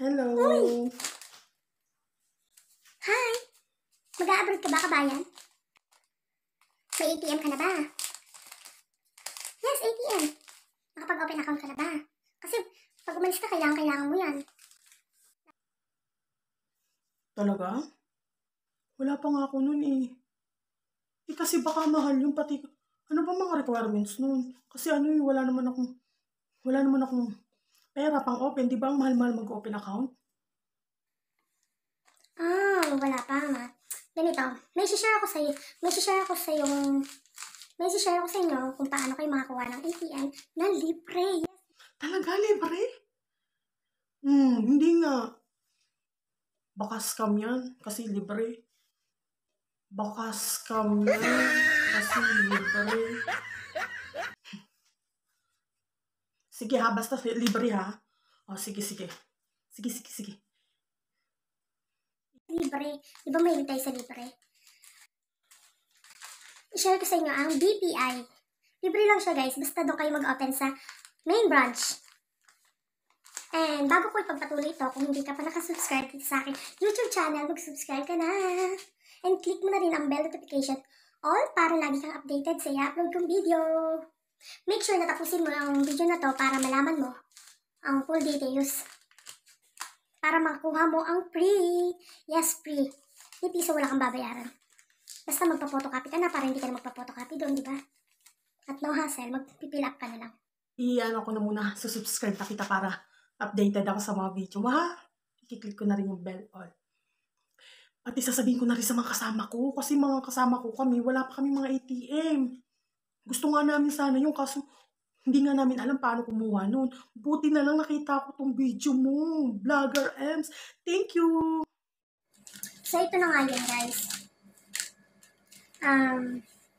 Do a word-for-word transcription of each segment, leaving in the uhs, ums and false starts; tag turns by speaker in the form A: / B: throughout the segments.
A: Uy!
B: Hello.
A: Hi! Mag-a-abroad ka ba, kabayan? May A T M ka na ba? Yes, A T M. Nakapag-open account ka na ba? Kasi pag umalis ka, kailangan-kailangan mo yan.
B: Talaga? Wala pa nga ako nun eh. Eh kasi baka mahal yung pati... Ano ba mga requirements nun? Kasi ano eh, wala naman akong... Wala naman akong pera pang open. Di ba ang mahal-mahal mag-open account?
A: Ah, wala pa nga. Ganito, may share ako sa iyo. May share ako sa yung May share ako sa inyo kung paano kayo makakuha ng A T M na libre. Yes.
B: Talaga, libre? Hmm, hindi nga. Baka scam yan kasi libre. Baka scam yan kasi libre. Sige ha, basta libre ha. O, sige, sige. Sige, sige, sige.
A: Libre. Di ba may tayo sa libre? I-share ko sa inyo ang B P I. Libre lang siya guys, basta doon kayo mag-open sa main branch. And bago ko ipagpatuloy ito, kung hindi ka pa nakasubscribe dito sa akin YouTube channel, mag-subscribe ka na. And click mo na rin ang bell notification all para lagi kang updated sa i-upload kong video. Make sure na tapusin mo ang video na to para malaman mo ang full details. Para makuha mo ang free. Yes, free. Hindi piso wala kang babayaran. Basta magpa-photocopy ka na para hindi ka na magpa-photocopy doon, di ba? At no hassle, mag-fill up ka na lang.
B: Iyan ako na muna, susubscribe na kita para updated ako sa mga video mo, ha? I-click ko na rin yung bell all. At isasabihin ko na rin sa mga kasama ko, kasi mga kasama ko kami, wala pa kami mga A T M. Gusto nga namin sana yung kaso, hindi nga namin alam paano kumuha nun. Buti na lang nakita ko tong video mo, Vlogger Ems. Thank you!
A: So, ito na nga yun, guys. Um,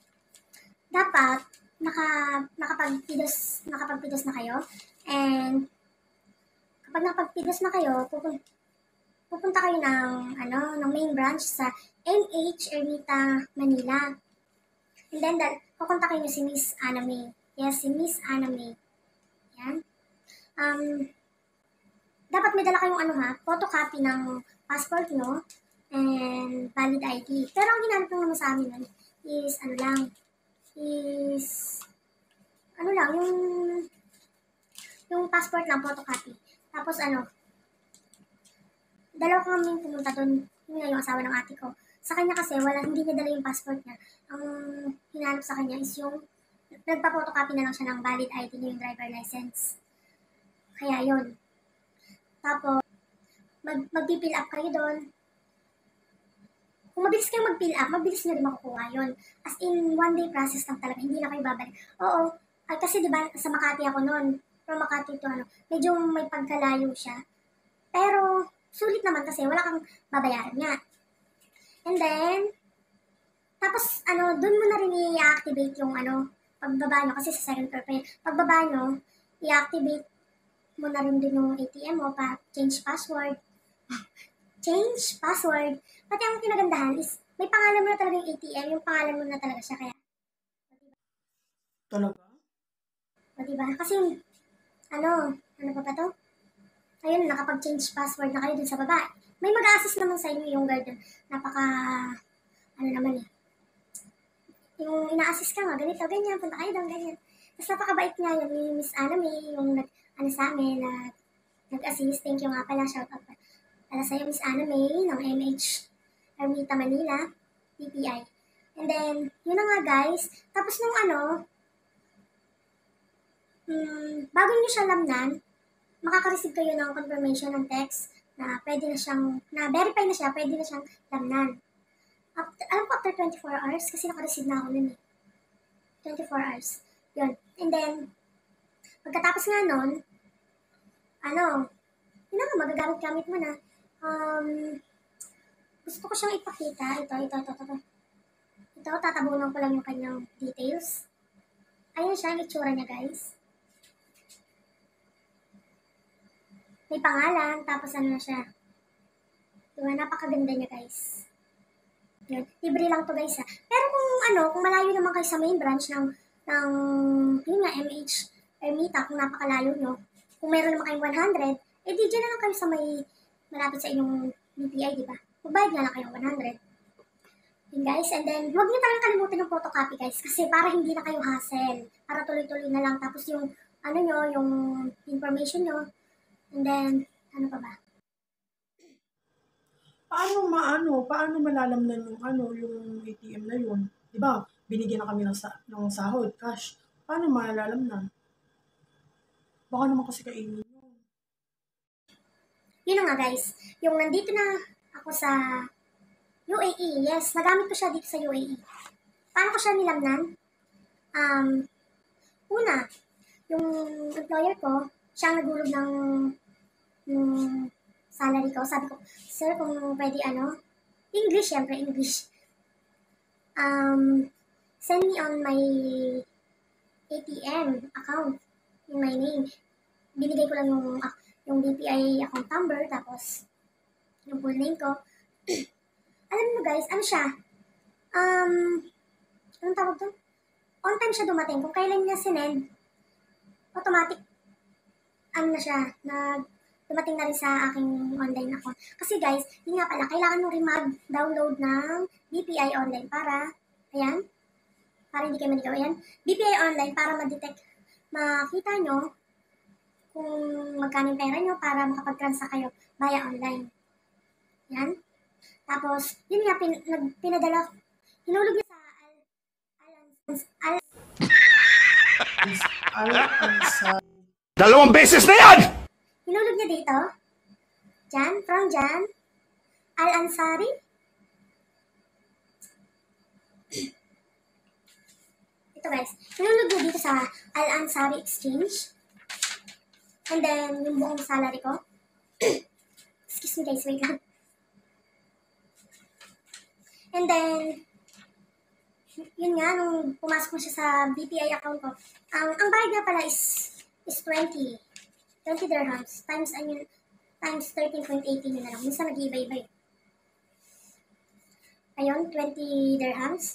A: dapat, naka, nakapag-pidos, nakapag-pidos na kayo. And, kapag nakapag-pidos na kayo, pupunta, pupunta kayo ng, ano, ng main branch sa M H Ermita, Manila. And then, that, kukontakin nyo si Miss Anna May. Yes, si Miss Anna May. Yan. Um, dapat may dala kayong ano ha, photocopy ng passport nyo and valid I D. Pero ang ginamit lang naman sa amin nun is, ano lang, is, ano lang, yung, yung passport lang, photocopy. Tapos ano, dalawa kami pumunta doon, yun nga yung asawa ng ate ko. Sa kanya kasi, wala, hindi niya dala yung passport niya. Ang hinanap sa kanya is yung, nagpa-photocopy na lang siya ng valid I D niya, yung driver license. Kaya yun. Tapos, mag, mag-fill up kayo doon. Kung mabilis kayong mag-fill up, mabilis nyo rin makukuha yun. As in, one day process lang talaga, hindi na kayo babalik. Oo, ay, kasi diba, sa Makati ako noon, from Makati to ano, medyo may pagkalayo siya. Pero, sulit naman kasi wala kang babayaran niya. And then, tapos, ano, dun mo na rin i-activate yung, ano, pagbaba nyo, kasi sa second floor pa yun. Pagbaba nyo, i-activate mo na rin din yung A T M mo, pa change password. Change password. Pati ang kinagandahan is, may pangalan mo na talaga yung A T M, yung pangalan mo na talaga siya, kaya.
B: Talaga?
A: O diba? Kasi, ano, ano pa ba to? Ayun, nakapag-change password na kayo dun sa baba. May mag-a-assist naman sa inyo yung guard dun. Napaka, ano naman eh. Yung ina-assist ka nga, ganito, ganyan, punta kayo doon, ganyan. Tapos napakabait nga yun, yung Miss Anna May, yung nag, ano sa amin, na nag-assist. Thank you nga pala, shout out pala sa'yo, Miss Anna May, ng M H Ermita, Manila, P P I. And then, yun na nga guys. Tapos nung ano, hmm, bago nyo siya lamnan, makaka-receive kayo ng confirmation ng text na pwede na siyang, na verify na siya, pwede na siyang lamnan. After, alam ko after twenty-four hours, kasi naka-receive na ako nun eh. twenty-four hours. Yun. And then, pagkatapos nga nun, ano, yun na nga, magagamit-gamit mo na. Um, gusto ko siyang ipakita. Ito, ito, ito, ito. Ito, tatabunan ko lang yung kanyang details. Ayun siya, yung itsura niya guys. May pangalan, tapos ano na siya. Diba, napakaganda niya guys. Yun, libre lang to guys ha. Pero kung ano, kung malayo naman kayo sa main branch ng, ng yun nga, M H Ermita, kung napakalayo nyo, kung meron naman kayong one hundred, eh di dyan na lang kayo sa may malapit sa inyong B P I, di ba? Magbayad nga lang kayo one hundred. Yun guys, and then huwag niyo talagang kalimutan yung photocopy guys kasi para hindi na kayo hassle. Para tuloy-tuloy na lang. Tapos yung ano nyo, yung information nyo. And then, ano pa ba?
B: Paano maano, paano malalamnan yung ano, yung A T M na yun? 'Di ba? Binigyan na kami ng, sa, ng sahod, cash. Paano malalamnan? Baka naman kasi kainin yun.
A: Yun na nga guys, yung nandito na ako sa U A E, yes, nagamit ko siya dito sa U A E. Paano ko siya nilamnan? Um, una, yung employer ko, siya ang nagulog ng, ng salary ko. Sabi ko, sir, kung pwede ano, English, syempre, English. Um, send me on my A T M account in my name. Binigay ko lang yung, uh, yung B P I account number, tapos yung full name ko. Alam mo guys, ano siya? Um, anong tawag doon? On time siya dumating. Kung kailan niya sinend, automatic, ano na siya, nag, dumating na rin sa aking online account. Kasi guys, yun nga pala, kailangan mo rin mag-download ng B P I online para, ayan, para hindi kayo manigaw, ayan, B P I online para ma-detect, makita nyo kung magkano yung pera nyo para makapag-transact kayo via online. Yan. Tapos, yun nga, pin, nag, pinadala, hinulog niya sa Al, Al, Al,
B: Al, al, sa...
C: Dalawang beses na yan!
A: hinulog niya dito. Diyan, from Jan, Al-Ansari. Ito guys, hinulog niya dito sa Al-Ansari Exchange. And then, yung buong salary ko. Excuse me guys, wait lang. And then, yun nga, nung pumasok mo siya sa B P I account ko, ang, ang bayad nga pala is, is twenty. twenty dirhams. Times, ano yun, times thirteen point one eight yun na lang. Minsan nag-iiba-iba eh. Ayun, twenty dirhams.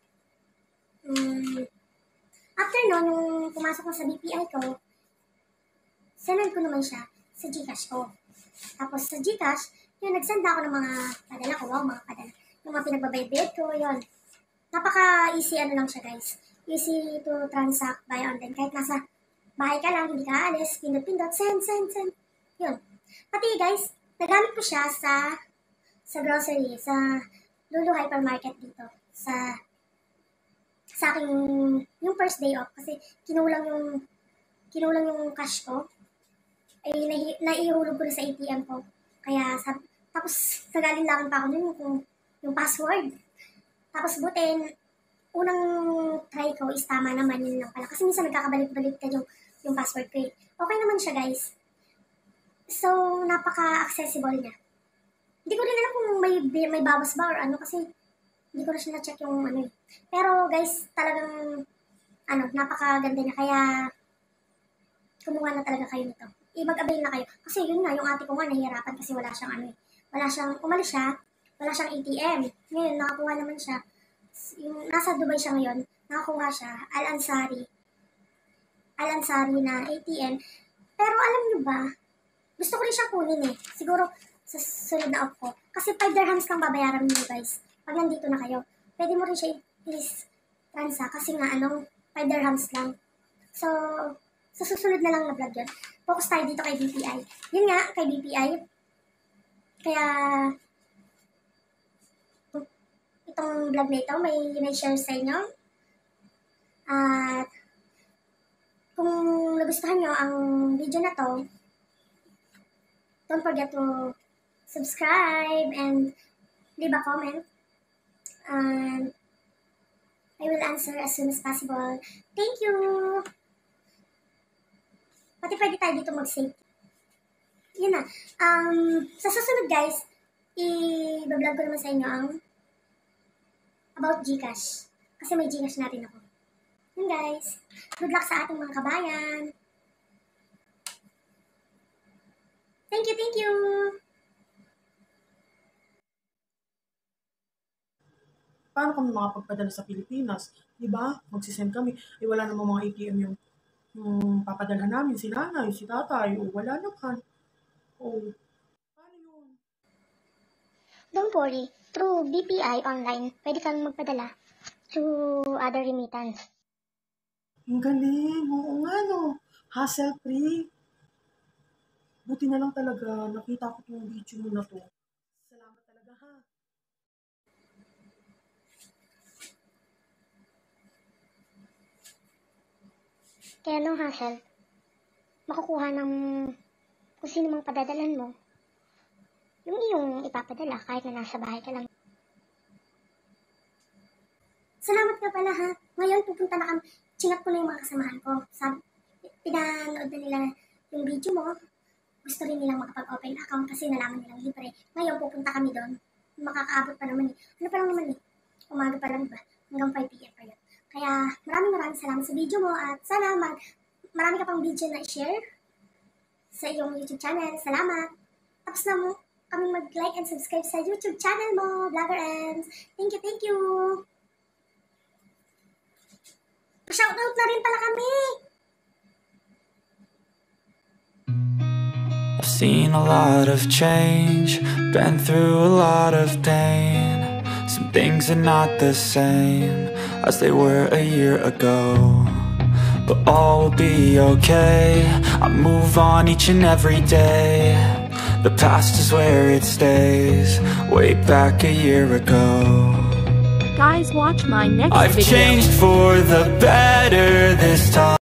A: Um, after no, nung pumasok ko sa B P I ko, sinend ko naman siya sa Gcash ko. Tapos sa Gcash, yun, nagsend ako ng mga padala ko. Wow, mga padala. Yung mga pinagbabayad ko, yun. Napaka-easy ano lang siya, guys. Easy to transact by online. Kahit nasa bahay ka lang, hindi ka alis, pindot-pindot, send, send, send. Yun. Pati, guys, nagamit ko siya sa sa grocery, sa Lulu Hypermarket dito. Sa sa aking, yung first day off. Kasi kinulang yung kinulang yung cash ko. Ay, nahi, naihulog ko na sa A T M ko. Kaya, sab, tapos, nagalinlangan pa ako nun yung, yung password. Tapos, butin, unang try ko is tama naman yun lang pala. Kasi minsan nagkakabalik-balik ka yung, yung password ko eh. Okay naman siya, guys. So, napaka-accessible niya. Hindi ko rin alam kung may, may bawas ba or ano kasi hindi ko na siya na-check yung ano eh. Pero, guys, talagang, ano, napakaganda niya. Kaya, kumuha na talaga kayo nito. I-mag-avail na kayo. Kasi yun nga, yung ate ko nga nahihirapan kasi wala siyang ano eh. Wala siyang, umalis siya, wala siyang A T M. Ngayon, nakakuha naman siya. Yung, nasa Dubai siya ngayon, nakakuha siya, Al-Ansari. Al-Ansari na A T M. Pero alam niyo ba, gusto ko rin siyang kunin eh. Siguro, sa sunod na off ko. Kasi five dirhams lang babayaran niyo guys. Pag nandito na kayo, pwede mo rin siya i-please transact. Kasi nga, anong five dirhams lang. So, sa susunod na lang na vlog yun. Focus tayo dito kay B P I. Yun nga, kay B P I. Kaya, itong vlog na ito, may, may share sa inyo. At, kung nagustuhan nyo ang video na to, don't forget to subscribe and leave a comment. And, I will answer as soon as possible. Thank you! Pati pwede tayo dito mag-save. Yun na. Um, sa susunod guys, i-vlog ko naman sa inyo ang about Gcash. Kasi may Gcash natin ako. Yun guys. Good luck sa ating mga kabayan. Thank you, thank you!
B: Paano kami makapagpadala sa Pilipinas? Diba? Magsisend kami. Eh, wala namang mga A T M yung yung papadala namin, si nanay, si tatay, o wala naman. Oh. Paano yun?
A: Don't worry, through B P I online, pwede kang magpadala to other remittance.
B: Ang galing. Oo nga, no. Hassle-free. Buti na lang talaga. Nakita ko itong video mo na to. Salamat talaga, ha.
A: Kaya no hassle, makukuha ng kung sino mang padadalan mo, yung iyong ipapadala kahit na nasa bahay ka lang. Salamat ka pala ha. Ngayon pupunta na kami. Chinat ko na yung mga kasamahan ko. Sabi, pinanood na nila yung video mo. Gusto rin nilang makapag-open account kasi nalaman nilang libre. Ngayon pupunta kami doon. Makakaabot pa naman eh. Ano pa lang naman eh. Umaga pa lang ba? Hanggang five p m pa yun. Kaya maraming maraming salamat sa video mo at sana mag, marami ka pang video na i-share sa iyong YouTube channel. Salamat! Tapos na mo kami mag-like and subscribe sa YouTube channel mo, Vlogger Ems. Thank you, thank you! Pa-shoutout na rin pala kami!
D: I've seen a lot of change, been through a lot of pain. Some things are not the same as they were a year ago, but all will be okay. I move on each and every day. The past is where it stays, way back a year ago.
E: Guys, watch my next
D: I've
E: video.
D: changed for the better this time.